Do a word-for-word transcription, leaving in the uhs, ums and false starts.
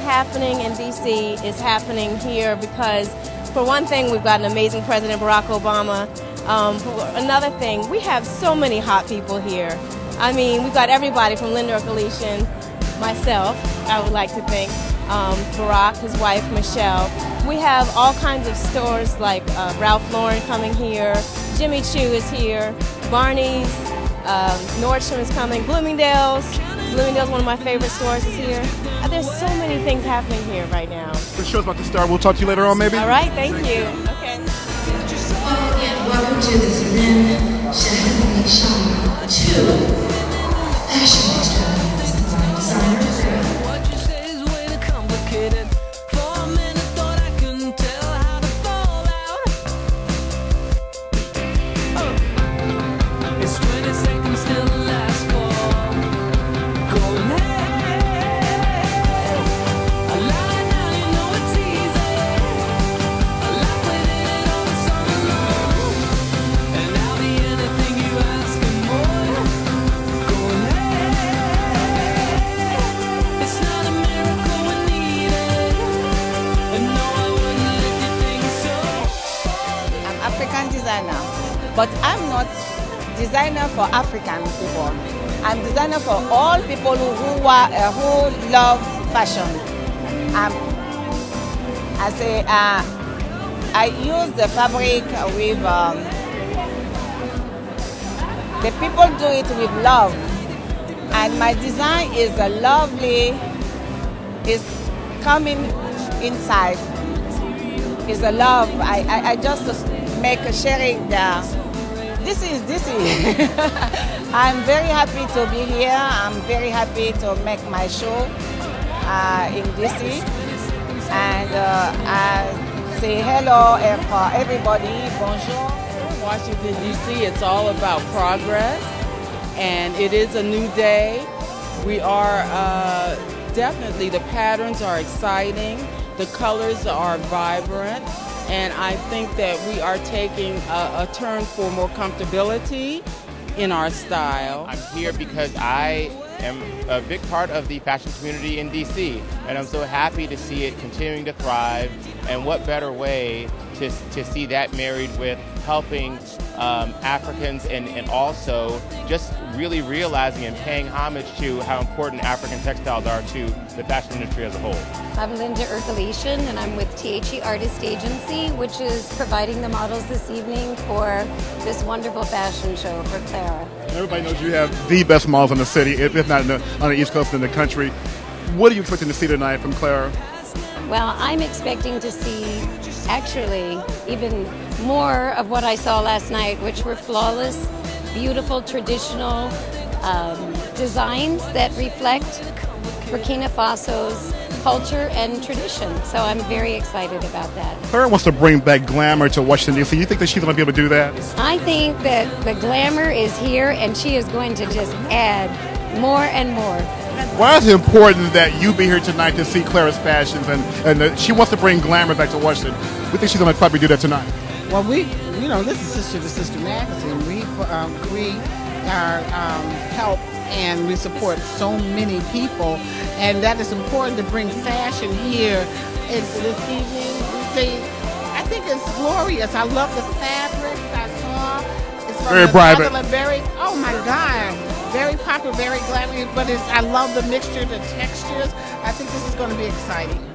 happening in D C is happening here because, for one thing, we've got an amazing President, Barack Obama. Um, for another thing, we have so many hot people here. I mean, we've got everybody from Linda Erkelian, myself, I would like to think, um, Barack, his wife, Michelle. We have all kinds of stores like uh, Ralph Lauren coming here, Jimmy Choo is here, Barney's, um, Nordstrom is coming, Bloomingdale's. Bloomingdale's, one of my favorite stores, is here. Uh, there's so many things happening here right now. The show's about to start. We'll talk to you later on, maybe? All right, thank you. Okay. Well, again, welcome to the Lynn Shahidi Shah two Fashion Extravaganza by Designer Crew. African designer, but I'm not designer for African people. I'm designer for all people who who, are, uh, who love fashion. Um, I say uh, I use the fabric with um, the people do it with love, and my design is a lovely. Is coming inside. Is a love. I I, I just. make a sharing the this is this is I'm very happy to be here. I'm very happy to make my show uh, in D C, and uh, I say hello for everybody. Bonjour. Washington D C, it's all about progress, and it is a new day. We are uh, definitely, the patterns are exciting, the colors are vibrant. And I think that we are taking a, a turn for more comfortability in our style. I'm here because I am a big part of the fashion community in D C, and I'm so happy to see it continuing to thrive. And what better way to, to see that married with helping um, Africans and, and also just really realizing and paying homage to how important African textiles are to the fashion industry as a whole. I'm Linda Erkelian, and I'm with T H E Artist Agency, which is providing the models this evening for this wonderful fashion show for Clara. Everybody knows you have the best models in the city, if not in the, on the East Coast in the country. What are you expecting to see tonight from Clara? Well, I'm expecting to see actually even more of what I saw last night, which were flawless, beautiful, traditional um, designs that reflect Burkina Faso's culture and tradition. So I'm very excited about that. Clara wants to bring back glamour to Washington, D C. You think that she's going to be able to do that? I think that the glamour is here, and she is going to just add more and more. Why is it important that you be here tonight to see Clara's fashions, and, and uh, she wants to bring glamour back to Washington? We think she's going to probably do that tonight. Well, we, you know, this is Sister to Sister magazine. We, um, we are um, help and we support so many people, and that is important to bring fashion here into this evening. We say, I think it's glorious. I love the fabrics I saw. It's from very private. Very, oh my God, very popular, very glamorous. But it's, I love the mixture, the textures. I think this is going to be exciting.